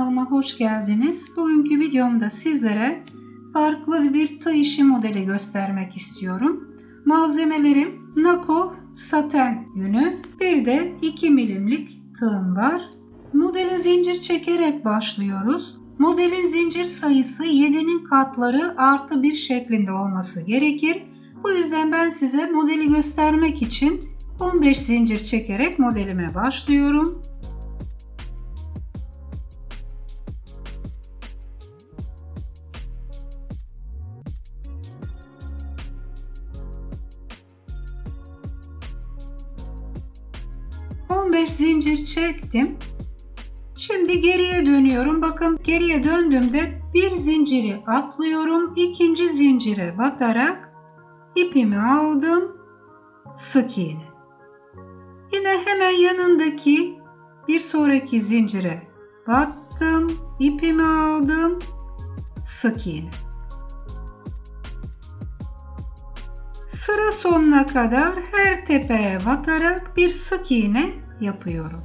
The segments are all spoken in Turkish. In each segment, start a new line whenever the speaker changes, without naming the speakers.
kanalıma hoş geldiniz. Bugünkü videomda sizlere farklı bir tığ işi modeli göstermek istiyorum. Malzemelerim Nako saten yünü, bir de 2 milimlik tığım var. Modele zincir çekerek başlıyoruz. Modelin zincir sayısı 7'nin katları artı 1 şeklinde olması gerekir. Bu yüzden ben size modeli göstermek için 15 zincir çekerek modelime başlıyorum. Zincir çektim. Şimdi geriye dönüyorum. Bakın geriye döndüğümde bir zinciri atlıyorum. İkinci zincire batarak ipimi aldım. Sık iğne. Yine hemen yanındaki bir sonraki zincire battım. İpimi aldım. Sık iğne. Sıra sonuna kadar her tepeye batarak bir sık iğne yapıyorum.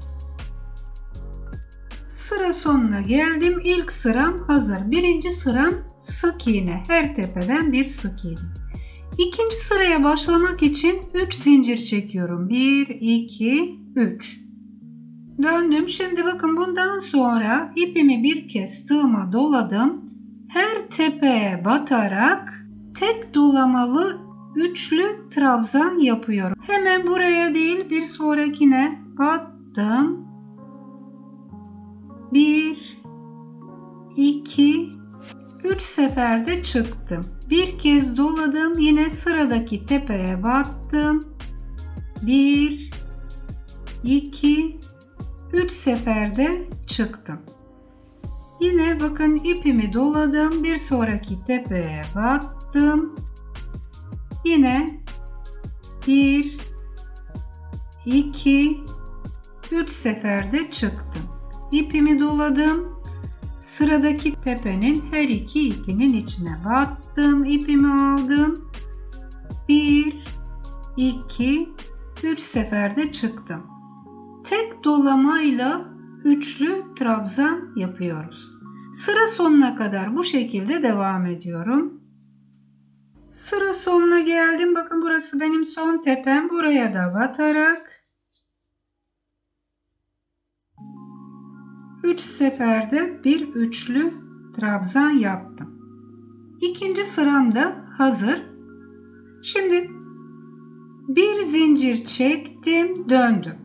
Sıra sonuna geldim. İlk sıram hazır. Birinci sıram sık iğne. Her tepeden bir sık iğne. İkinci sıraya başlamak için 3 zincir çekiyorum. 1, 2, 3. Döndüm. Şimdi bakın bundan sonra ipimi bir kez tığıma doladım. Her tepeye batarak tek dolamalı üçlü trabzan yapıyorum. Hemen buraya değil bir sonrakine battım. 1, 2, 3 seferde çıktım. Bir kez doladım. Yine sıradaki tepeye battım. 1, 2, 3 seferde çıktım. Yine bakın ipimi doladım. Bir sonraki tepeye battım. Yine 1, 2, 3 seferde çıktım. İpimi doladım. Sıradaki tepenin her iki ipinin içine battım. İpimi aldım. 1, 2, 3 seferde çıktım. Tek dolamayla üçlü trabzan yapıyoruz. Sıra sonuna kadar bu şekilde devam ediyorum. Sıra sonuna geldim. Bakın burası benim son tepem. Buraya da batarak 3 seferde bir üçlü trabzan yaptım. İkinci sıram da hazır. Şimdi bir zincir çektim, döndüm.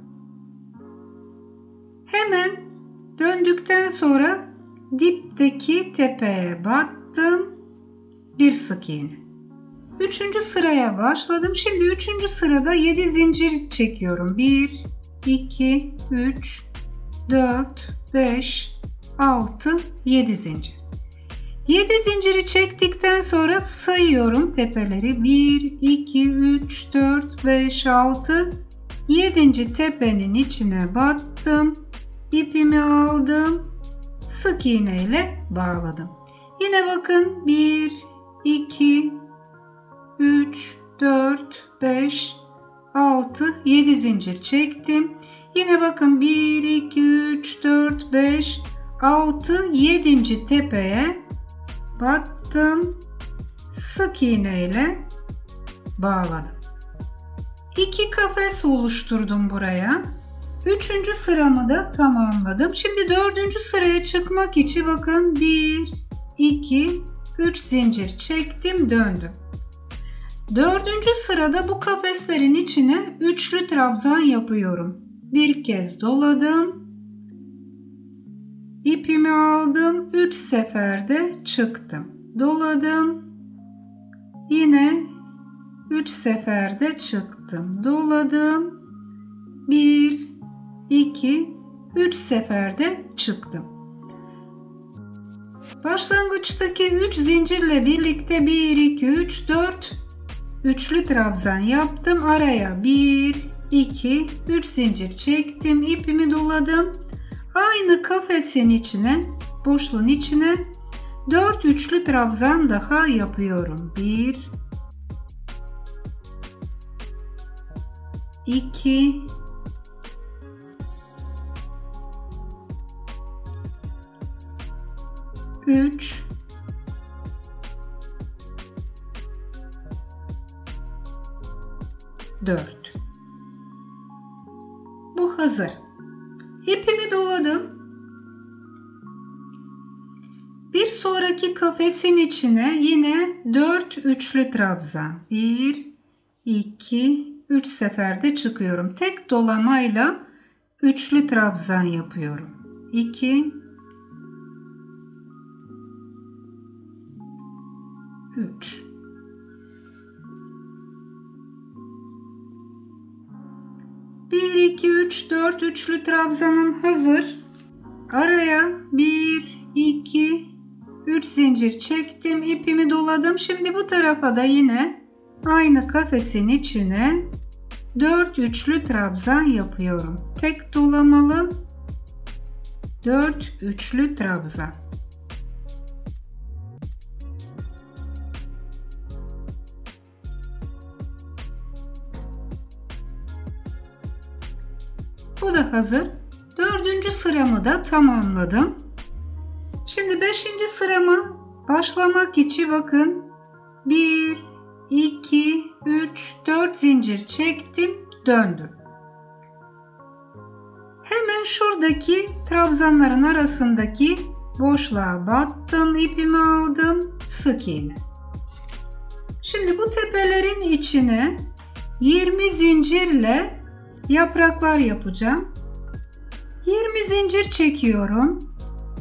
Hemen döndükten sonra dipteki tepeye battım. Bir sık iğne. Üçüncü sıraya başladım. Şimdi üçüncü sırada 7 zincir çekiyorum. 1, 2, 3, 4, 5, 6, 7 zincir. 7 zinciri çektikten sonra sayıyorum tepeleri. 1, 2, 3, 4, 5, 6. 7. tepenin içine battım. İpimi aldım. Sık iğne ile bağladım. Yine bakın 1, 2, 3, 4, 5, 6, 7 zincir çektim. Yine bakın 1, 2, 3, 4, 5, 6, 7. tepeye battım. Sık iğne ile bağladım. 2 kafes oluşturdum buraya. 3. sıramı da tamamladım. Şimdi 4. sıraya çıkmak için bakın 1, 2, 3 zincir çektim, döndüm. 4. sırada bu kafeslerin içine üçlü trabzan yapıyorum. Bir kez doladım. İpimi aldım. 3 seferde çıktım. Doladım. Yine 3 seferde çıktım. Doladım. 1, 2, 3 seferde çıktım. Başlangıçtaki 3 zincirle birlikte 1, 2, 3, 4 üçlü trabzan yaptım. Araya 1, 2, 3 zincir çektim. İpimi doladım. Aynı kafesin içine, boşluğun içine 4 üçlü trabzan daha yapıyorum. 1, 2, 3 3, 4. Bu hazır. İpimi doladım. Bir sonraki kafesin içine yine 4 üçlü trabzan. 1, 2, 3 seferde çıkıyorum. Tek dolamayla üçlü trabzan yapıyorum. 2, 3. Bir, iki, üç, dört üçlü trabzanım hazır. Araya 1, 2, 3 zincir çektim. İpimi doladım. Şimdi bu tarafa da yine aynı kafesin içine 4 üçlü trabzan yapıyorum. Tek dolamalı 4 üçlü trabzan. Bu da hazır. 4. sıramı da tamamladım. Şimdi 5. sırama başlamak için bakın 1, 2, 3, 4 zincir çektim, döndüm. Hemen şuradaki trabzanların arasındaki boşluğa battım, ipimi aldım, sık iğne. Şimdi bu tepelerin içine 20 zincirle yapraklar yapacağım. 20 zincir çekiyorum.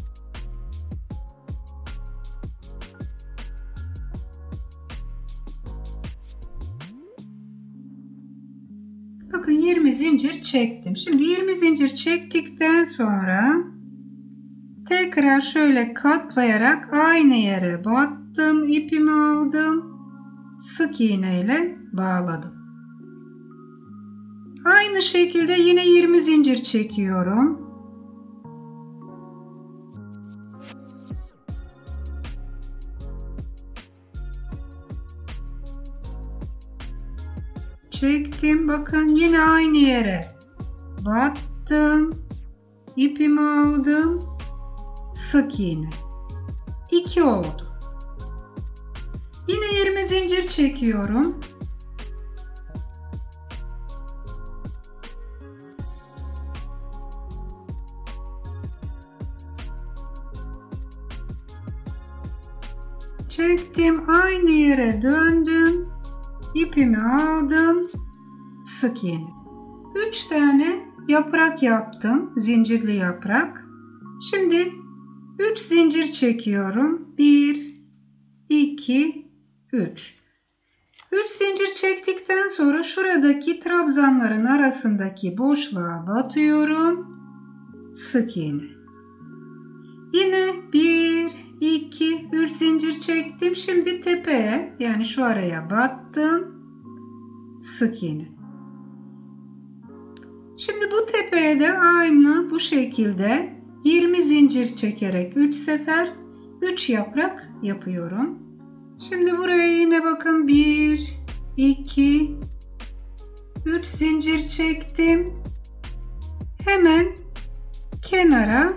Bakın 20 zincir çektim. Şimdi 20 zincir çektikten sonra tekrar şöyle katlayarak aynı yere battım, ipimi aldım, sık iğne ile bağladım. Aynı şekilde yine 20 zincir çekiyorum. Çektim. Bakın yine aynı yere battım, ipimi aldım, sık iğne. 2 oldu. Yine 20 zincir çekiyorum. Çektim, aynı yere döndüm, ipimi aldım, sık iğne. 3 tane yaprak yaptım, zincirli yaprak. Şimdi 3 zincir çekiyorum. 1, 2, 3. 3 zincir çektikten sonra şuradaki trabzanların arasındaki boşluğa batıyorum, sık iğne. Yine 1, 2, 3 zincir çektim. Şimdi tepeye, yani şu araya battım, sık iğne. Şimdi bu tepeye de aynı bu şekilde 20 zincir çekerek 3 sefer 3 yaprak yapıyorum. Şimdi buraya yine bakın 1, 2, 3 zincir çektim. Hemen kenara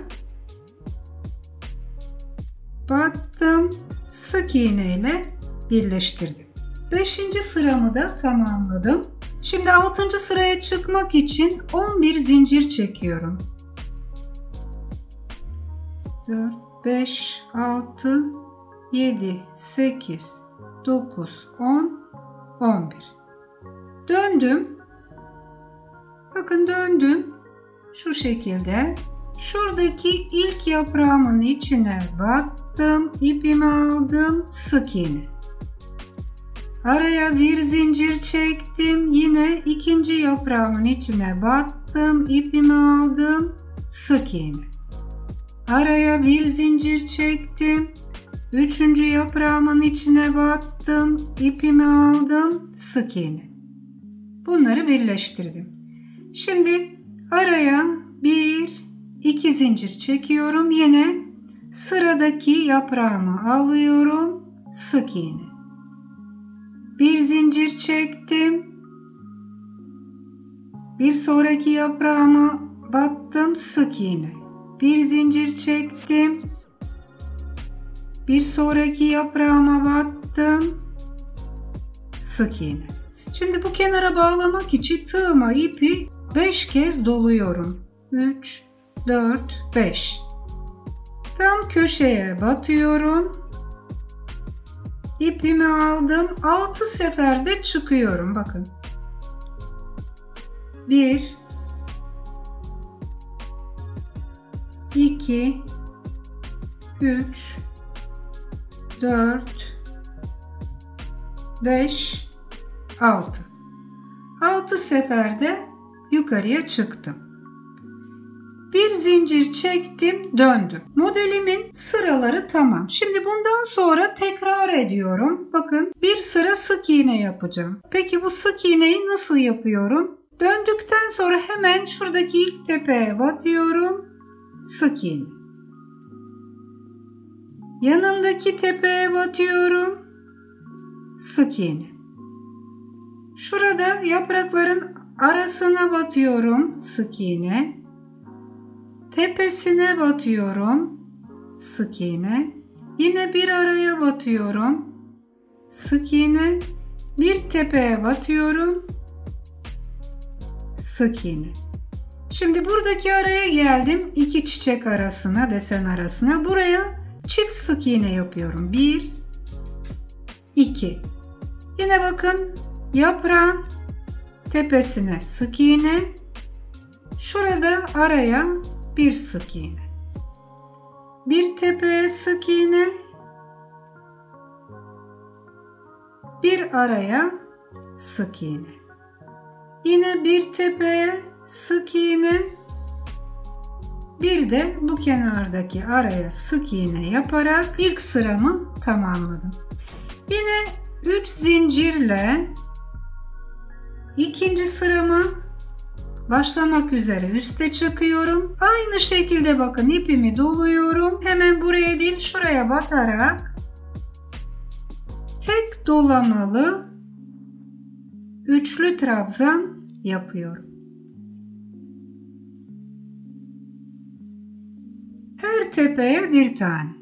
battım, sık iğne ile birleştirdim. 5. sıramı da tamamladım. Şimdi 6. sıraya çıkmak için 11 zincir çekiyorum. 4, 5, 6, 7, 8, 9, 10, 11. Döndüm. Bakın döndüm. Şu şekilde. Şuradaki ilk yaprağımın içine battım, ipimi aldım, sık iğne. Araya bir zincir çektim, yine ikinci yaprağımın içine battım, ipimi aldım, sık iğne. Araya bir zincir çektim, üçüncü yaprağımın içine battım, ipimi aldım, sık iğne. Bunları birleştirdim. Şimdi araya 1, 2 zincir çekiyorum. Yine sıradaki yaprağımı alıyorum, sık iğne. Bir zincir çektim. Bir sonraki yaprağıma battım, sık iğne. Bir zincir çektim. Bir sonraki yaprağıma battım. Sık iğne. Şimdi bu kenara bağlamak için tığıma ipi 5 kez doluyorum. 3, 4, 5. Tam köşeye batıyorum. İpimi aldım. 6 seferde çıkıyorum. Bakın. 1, 2, 3, 4, 5, 6. 6 seferde yukarıya çıktım. Bir zincir çektim, döndüm. Modelimin sıraları tamam. Şimdi bundan sonra tekrar ediyorum. Bakın bir sıra sık iğne yapacağım. Peki bu sık iğneyi nasıl yapıyorum? Döndükten sonra hemen şuradaki ilk tepeye batıyorum. Sık iğne. Yanındaki tepeye batıyorum. Sık iğne. Şurada yaprakların arasına batıyorum. Sık iğne. Tepesine batıyorum. Sık iğne. Yine bir araya batıyorum. Sık iğne. Bir tepeye batıyorum. Sık iğne. Şimdi buradaki araya geldim. İki çiçek arasına, desen arasına. Buraya çift sık iğne yapıyorum. 1, 2. Yine bakın yaprağın tepesine sık iğne. Şurada araya bir sık iğne. Bir tepeye sık iğne. Bir araya sık iğne. Yine bir tepeye sık iğne. Bir de bu kenardaki araya sık iğne yaparak ilk sıramı tamamladım. Yine 3 zincirle ikinci sırama başlamak üzere üste çıkıyorum. Aynı şekilde bakın ipimi doluyorum. Hemen buraya değil şuraya batarak tek dolamalı üçlü trabzan yapıyorum. Her tepeye bir tane.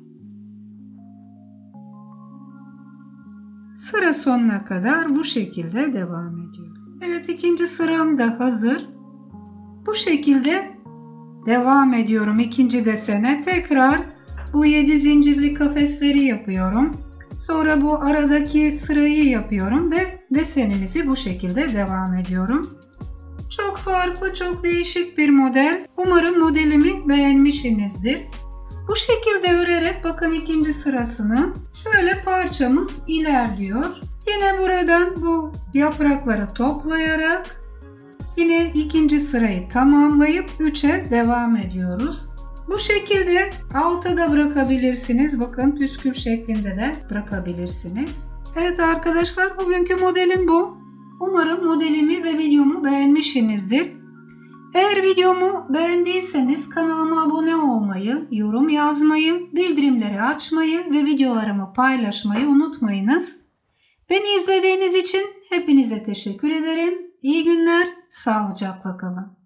Sıra sonuna kadar bu şekilde devam ediyorum. Evet, ikinci sıram da hazır. Bu şekilde devam ediyorum ikinci desene. Tekrar bu 7 zincirli kafesleri yapıyorum. Sonra bu aradaki sırayı yapıyorum ve desenimizi bu şekilde devam ediyorum. Çok farklı, çok değişik bir model. Umarım modelimi beğenmişsinizdir. Bu şekilde örerek bakın ikinci sırasını şöyle parçamız ilerliyor. Yine buradan bu yaprakları toplayarak yine ikinci sırayı tamamlayıp 3'e devam ediyoruz. Bu şekilde alta da bırakabilirsiniz. Bakın püskül şeklinde de bırakabilirsiniz. Evet arkadaşlar, bugünkü modelim bu. Umarım modelimi ve videomu beğenmişsinizdir. Eğer videomu beğendiyseniz kanalıma abone olmayı, yorum yazmayı, bildirimleri açmayı ve videolarımı paylaşmayı unutmayınız. Beni izlediğiniz için hepinize teşekkür ederim. İyi günler, sağlıcakla kalın.